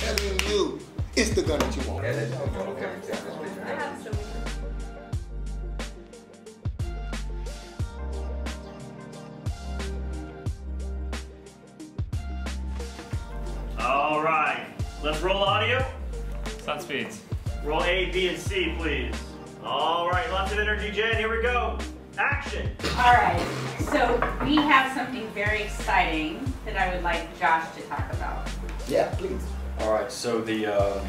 telling you, it's the gun that you want. All right, let's roll audio. Sun speeds. Roll A, B, and C, please. All right, lots of energy, Jen. Here we go. Action. All right, so we have something very exciting that I would like Josh to talk about. Yeah, please. All right, so the